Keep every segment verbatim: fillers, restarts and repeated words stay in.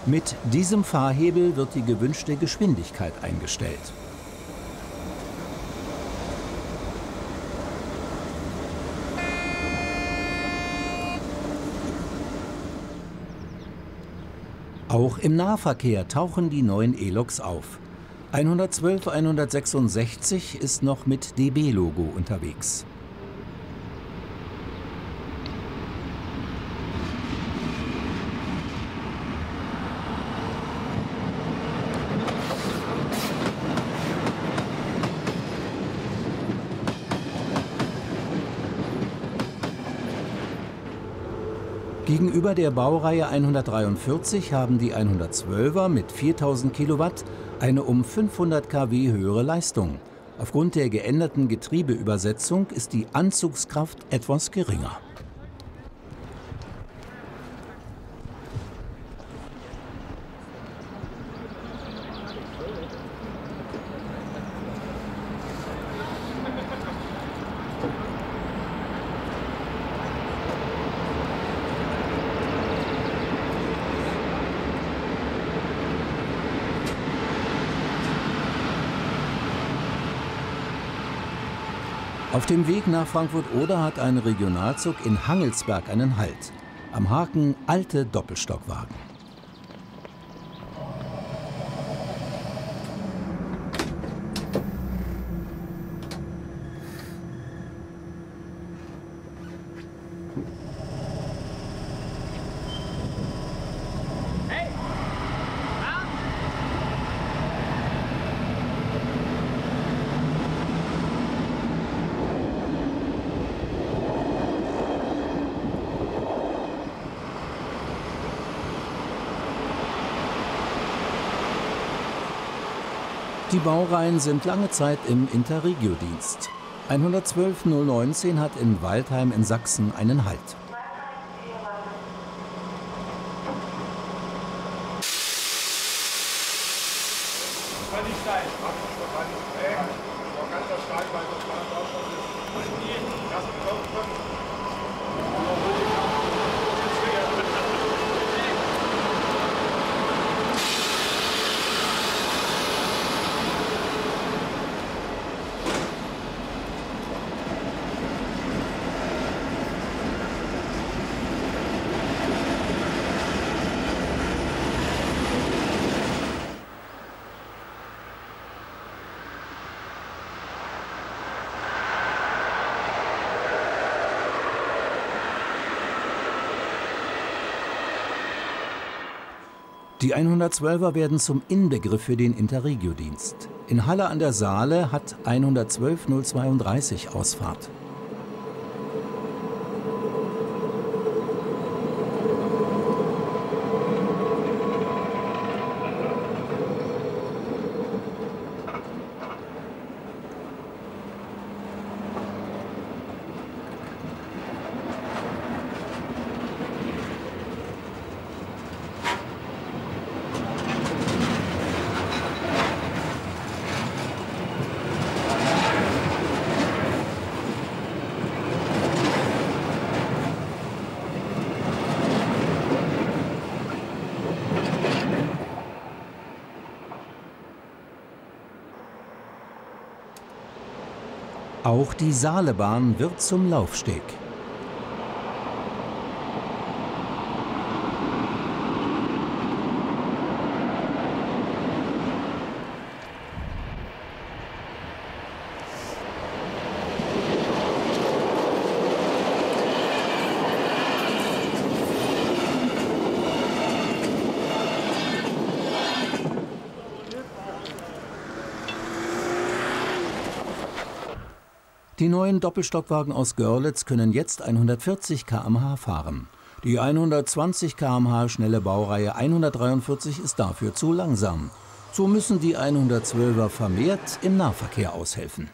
Mit diesem Fahrhebel wird die gewünschte Geschwindigkeit eingestellt. Auch im Nahverkehr tauchen die neuen E-Loks auf. hundertzwölf hundertsechsundsechzig ist noch mit D B-Logo unterwegs. Gegenüber der Baureihe hundertdreiundvierzig haben die hundertzwölfer mit viertausend Kilowatt eine um fünfhundert Kilowatt höhere Leistung. Aufgrund der geänderten Getriebeübersetzung ist die Anzugskraft etwas geringer. Auf dem Weg nach Frankfurt-Oder hat ein Regionalzug in Hangelsberg einen Halt. Am Haken alte Doppelstockwagen. Die Baureihen sind lange Zeit im Interregio-Dienst. hundertzwölf null neunzehn hat in Waldheim in Sachsen einen Halt. Die hundertzwölfer werden zum Inbegriff für den Interregio-Dienst. In Halle an der Saale hat hundertzwölf null zweiunddreißig Ausfahrt. Auch die Saalebahn wird zum Laufsteg. Die neuen Doppelstockwagen aus Görlitz können jetzt hundertvierzig Kilometer pro Stunde fahren. Die hundertzwanzig Kilometer pro Stunde schnelle Baureihe hundertdreiundvierzig ist dafür zu langsam. So müssen die hundertzwölfer vermehrt im Nahverkehr aushelfen.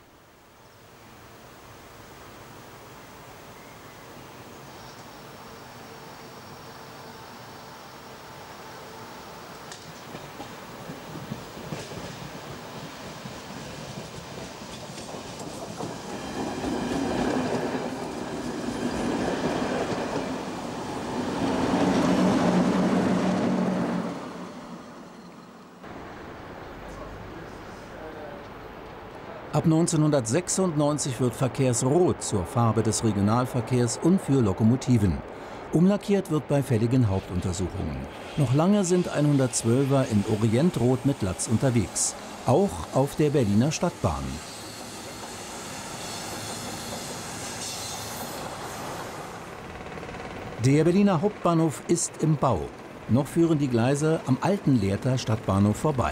Ab neunzehnhundertsechsundneunzig wird Verkehrsrot zur Farbe des Regionalverkehrs und für Lokomotiven. Umlackiert wird bei fälligen Hauptuntersuchungen. Noch lange sind hundertzwölfer in Orientrot mit Latz unterwegs. Auch auf der Berliner Stadtbahn. Der Berliner Hauptbahnhof ist im Bau. Noch führen die Gleise am alten Lehrter Stadtbahnhof vorbei.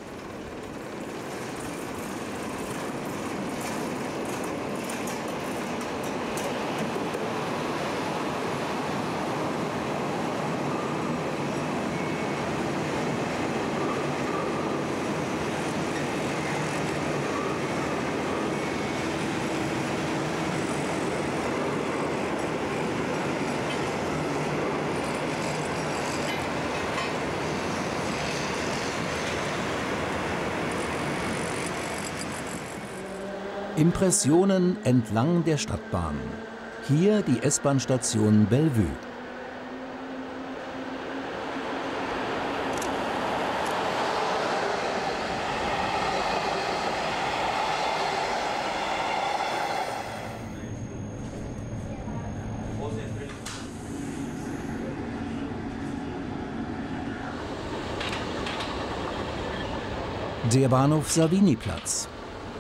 Impressionen entlang der Stadtbahn. Hier die S-Bahn-Station Bellevue. Der Bahnhof Savini-Platz.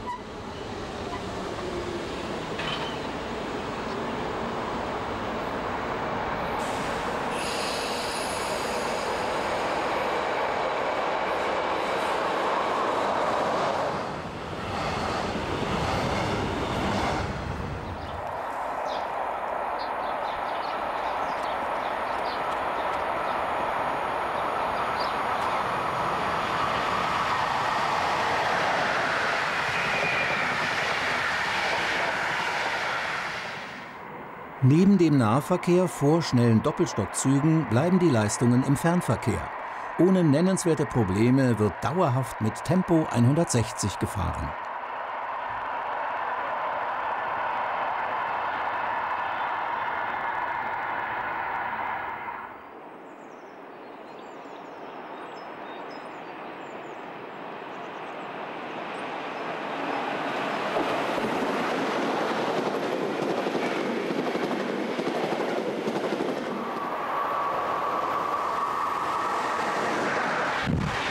Neben dem Nahverkehr vor schnellen Doppelstockzügen bleiben die Leistungen im Fernverkehr. Ohne nennenswerte Probleme wird dauerhaft mit Tempo hundertsechzig gefahren. You